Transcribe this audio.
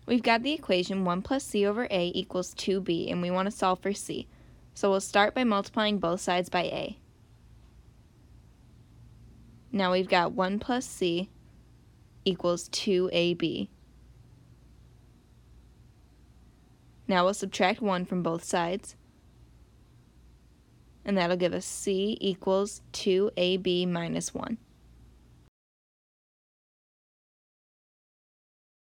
We've got the equation 1 plus c over a equals 2b, and we want to solve for c. So we'll start by multiplying both sides by a. Now we've got 1 plus c equals 2ab. Now we'll subtract 1 from both sides, and that'll give us c equals 2ab minus 1.